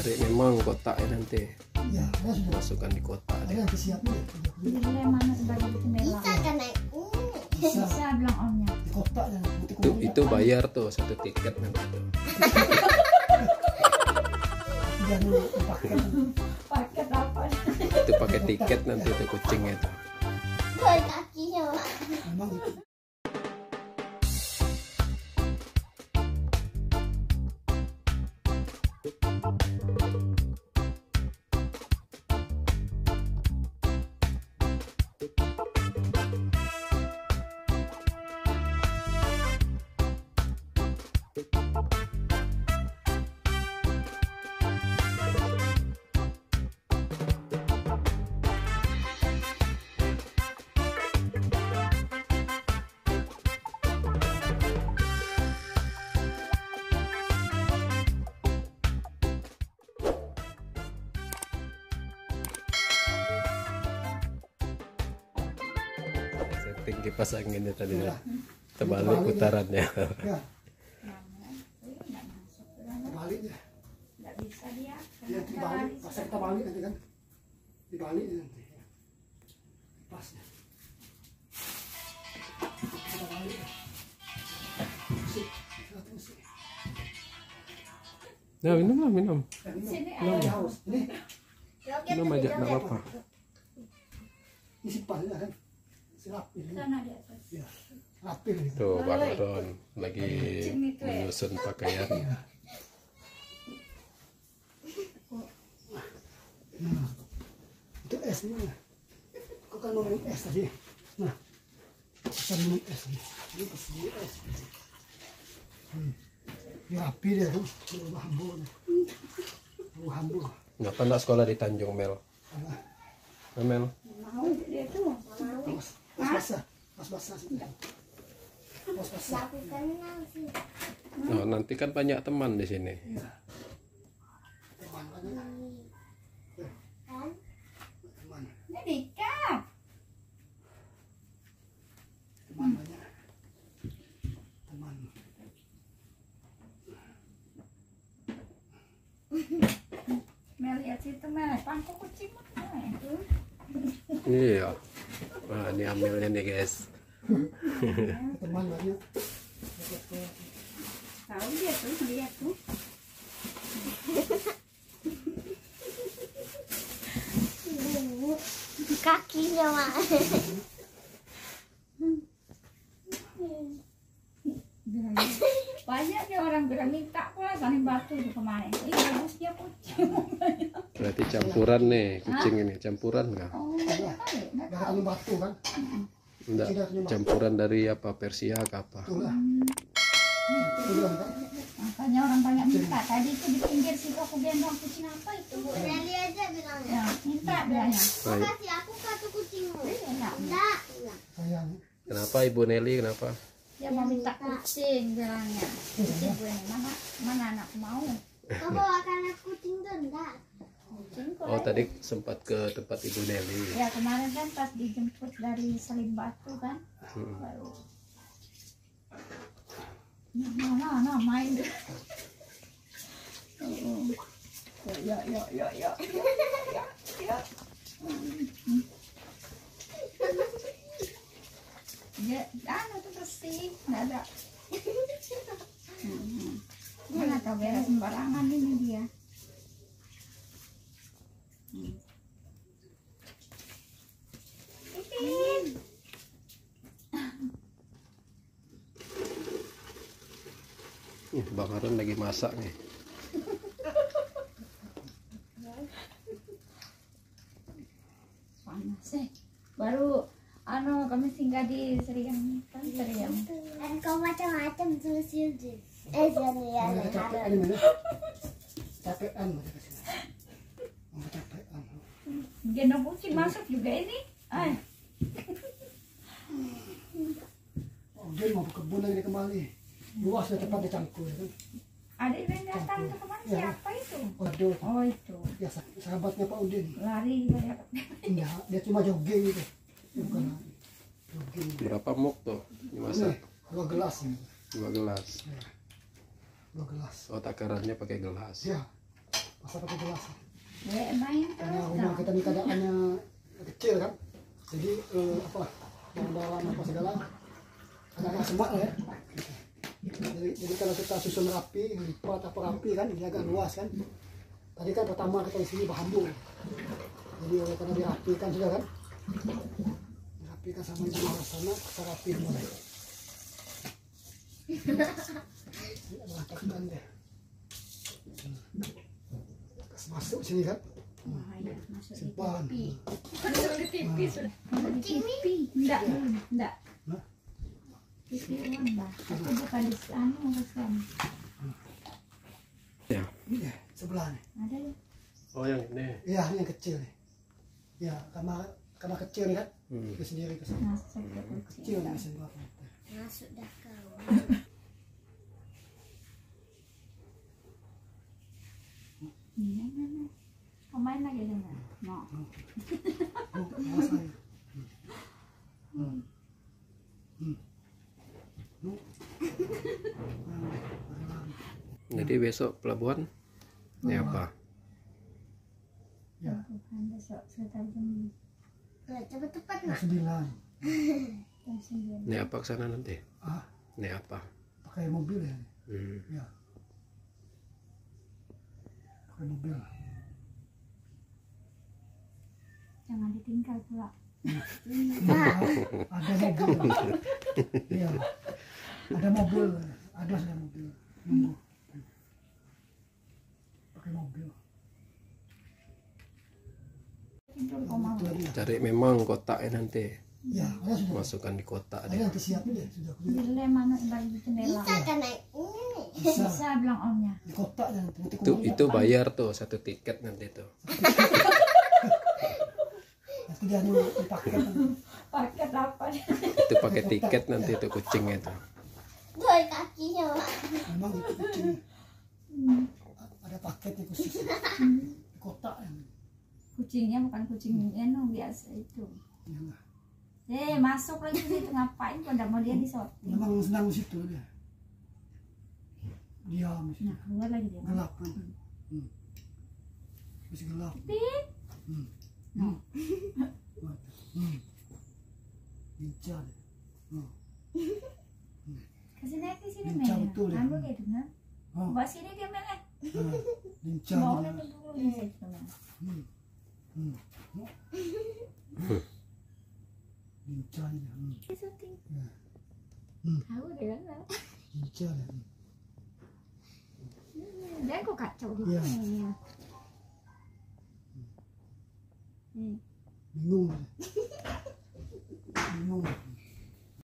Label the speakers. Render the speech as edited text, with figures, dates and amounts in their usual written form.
Speaker 1: cari memang kotaknya nanti.
Speaker 2: Ya, sudah.
Speaker 1: Masukkan di kotak deh.
Speaker 2: Nanti siapnya.
Speaker 3: Jadi mana sebagai bukti merah?
Speaker 4: Bisa kan naik?
Speaker 3: Bisa bilang omnya.
Speaker 2: Di kotak dan
Speaker 1: Itu bayar tuh satu tiket nanti tuh.
Speaker 2: jangan dipakai.
Speaker 3: Paket apa?
Speaker 1: Itu pakai tiket nanti tuh kucingnya tuh.
Speaker 4: Buat kakinya, Mak.
Speaker 2: Memang itu.
Speaker 1: Setting kipas anginnya tadi ya. Terbalik putarannya.
Speaker 2: Ya, terbalik ya.
Speaker 3: Nggak bisa dia.
Speaker 2: Ya, dibalik. Pas kita balik nanti kan. Dibalik nanti. Ya. Pasnya. Kita balik. Musik. Musik.
Speaker 1: Nah, minum lah, minum.
Speaker 3: Sini
Speaker 2: Minum ya, haus. Ini
Speaker 1: Minum aja, nggak apa-apa.
Speaker 2: isi pas ya kan. Rapi ini.
Speaker 3: sana di atas.
Speaker 2: Ya, rapi ini.
Speaker 1: Tuh Bang Ron lagi menyusun pakaian.
Speaker 2: Nah, itu esnya. Kau kan mau minum es tadi. Nah, kita minum es nih. Ini kesini es. Ini rapi dia tuh. Ini hambur. Ini hambur.
Speaker 1: Ngapa nggak sekolah di Tanjung Mel? Mel.
Speaker 3: Mau dia tuh.
Speaker 2: Pas basah. Pas basah sih. Pas basah.
Speaker 4: Aku kenal sih.
Speaker 1: Oh, nanti kan banyak teman di sini.
Speaker 2: Iya. Teman banyak.
Speaker 4: Kan?
Speaker 2: Teman.
Speaker 3: Ini dikat.
Speaker 2: Teman banyak. Teman.
Speaker 3: Mel lihat situ Mel. Pangku kucing Mel.
Speaker 1: Iya. Wah, ini ambilnya nih guys.
Speaker 2: Teman banyak.
Speaker 3: Tahu dia tuh lihat tuh.
Speaker 4: Kakinya, Mak.
Speaker 3: Banyak nih orang bilang minta pula saling batu tuh kemarin. Ih bagus dia kucing.
Speaker 1: Berarti campuran nih kucing ini. Campuran nggak?
Speaker 3: Oh,
Speaker 2: Gak ketemu batu kan?
Speaker 1: Enggak. Campuran dari apa? Persia ke apa?
Speaker 2: Itulah. Itulah kan?
Speaker 3: makanya orang banyak minta. Tadi itu di pinggir situ aku gendong kucing apa itu.
Speaker 4: Bu Nelly aja bilangnya.
Speaker 3: Ya, minta bilangnya.
Speaker 1: Baik.
Speaker 4: Kasih aku kartu kucingmu.
Speaker 3: Enggak.
Speaker 4: Enggak.
Speaker 2: Sayang.
Speaker 1: Kenapa Ibu Nelly? Kenapa?
Speaker 3: Dia mau minta kucing bilangnya. Kucing gue ini mana anak mau.
Speaker 4: Kau bawakan aku kucing tuh enggak?
Speaker 3: Kucing kok.
Speaker 1: Oh, tadi sempat ke tempat Ibu Nelly.
Speaker 3: Ya kemarin kan pas dijemput dari Salim Batu kan.
Speaker 1: Hmm.
Speaker 3: Baru. Nah, main deh. Ya. Ya, anu tuh bersih, nggak ada. Mana tahu beres sembarangan ini dia.
Speaker 1: Bang Ron lagi masak nih.
Speaker 3: Panas baru anu kami singgah di Seriang kan Seriang.
Speaker 4: Dan kau macam-macam tuh sih. Jangan ya.
Speaker 2: Mana kecapean ini mana? Capean mana kesini? Mana capean?
Speaker 3: Gendong kucing masuk juga ini.
Speaker 2: Oh, dia mau ke kebun lagi kembali. Luas ya cepat dicangkul kan?
Speaker 3: Ada yang datang ke kemana
Speaker 2: Ya.
Speaker 3: siapa itu?
Speaker 2: Waduh,
Speaker 3: Oh itu
Speaker 2: ya sahabatnya Pak Udin.
Speaker 3: lari banyak.
Speaker 2: Enggak, dia cuma jogging gitu. Dia bukan lari. Jogging.
Speaker 1: Berapa muk tuh dimasak?
Speaker 2: Nih, 2 gelas ini.
Speaker 1: 2 gelas.
Speaker 2: Ya. 2 gelas.
Speaker 1: Oh, takarannya pakai gelas.
Speaker 2: Ya, masa pakai gelas.
Speaker 3: main
Speaker 2: Karena
Speaker 3: terus
Speaker 2: rumah
Speaker 3: dong.
Speaker 2: kita ini keadaannya kecil kan, jadi apa barang-barang apa segala agak semak lah ya. Jadi kalau kita susun rapi, lipat apa rapi kan, dia agak luas kan. Tadi kan pertama kita di sini bambu, jadi oleh karena dirapikan sudah kan, dirapikan sama di luar sana, kita rapiin mulai. Berantakan deh. Kasih masuk sini kan.
Speaker 3: Bahaya masuk di
Speaker 2: Simpan.
Speaker 3: TV. Masuk di TV sudah. Masuk di TV. Enggak.
Speaker 2: Hah?
Speaker 3: TV uang bah. Tapi bukan di sana bukan.
Speaker 1: Ya.
Speaker 2: Ini sebelah nih.
Speaker 3: Ada ya.
Speaker 1: Oh yang ini.
Speaker 2: Iya, ini yang kecil nih. Ya, kamar kecil nih kan. Itu sendiri ke sana.
Speaker 3: Masuk ke
Speaker 2: Kecil
Speaker 3: kecil.
Speaker 2: nih sini apa.
Speaker 4: Masuk dah kau.
Speaker 3: Iya mana? Kau main lagi dengan? No.
Speaker 2: Oh, awas aja.
Speaker 1: Jadi besok pelabuhan. Ini apa?
Speaker 2: Ya,
Speaker 3: Bukan besok sekitar jam
Speaker 4: Cepat-cepat
Speaker 2: jam
Speaker 4: nak.
Speaker 2: 9.
Speaker 3: jam 9.
Speaker 1: Ini apa kesana nanti?
Speaker 2: Ah,
Speaker 1: Ini apa?
Speaker 2: pakai mobil ya. Ya. Pakai mobil.
Speaker 3: Jangan ditinggal pula.
Speaker 2: Ada mobil. Iya. Ada mobil. Ada sudah mobil. Nunggu. Pakai mobil.
Speaker 3: Tidur kau mau.
Speaker 2: Itu lagi ya.
Speaker 1: Cari memang kotaknya nanti.
Speaker 2: Ya, ada sudah.
Speaker 1: Masukkan di kotak
Speaker 2: Ada
Speaker 1: deh.
Speaker 2: yang disiapin ya sudah.
Speaker 3: Dilem mana bagi jendela.
Speaker 4: Bisa kan naik ini.
Speaker 2: Bisa.
Speaker 3: Bisa bilang omnya.
Speaker 2: Di kotak dan
Speaker 1: Itu bayar tuh satu tiket nanti tuh.
Speaker 2: Nanti dia dipakai.
Speaker 3: Paket apa?
Speaker 1: Itu pakai tiket nanti tuh kucingnya tuh.
Speaker 4: Dua kakinya Mak.
Speaker 2: Memang itu kucing. Ada paketnya khusus. Di kotak yang.
Speaker 3: Kucingnya bukan kucing no biasa itu.
Speaker 2: Ya,
Speaker 3: Masuk lagi ke situ ngapain? Kau udah mau dia di sorting.
Speaker 2: memang senang di situ dia. Diam di situ.
Speaker 3: Nah keluar lagi dia.
Speaker 2: Gelap kan. Masih gelap.
Speaker 3: Pip.
Speaker 2: Hmm. Lincah deh.
Speaker 3: Kasih naik ke sini
Speaker 2: Lincah
Speaker 3: men.
Speaker 2: betul ya.
Speaker 3: Ambil gitu kan.
Speaker 2: Oh.
Speaker 3: Bawa sini dia men.
Speaker 2: Lincah
Speaker 3: Bawa
Speaker 2: dia.
Speaker 3: dia dulu di situ men.
Speaker 2: Lincah dia.
Speaker 3: Dia syuting.
Speaker 2: Ya.
Speaker 3: Tahu dia kan.
Speaker 2: Lincah dia.
Speaker 3: Jangan kau kacau di
Speaker 2: Iya.
Speaker 3: sini.
Speaker 2: Bingung dia.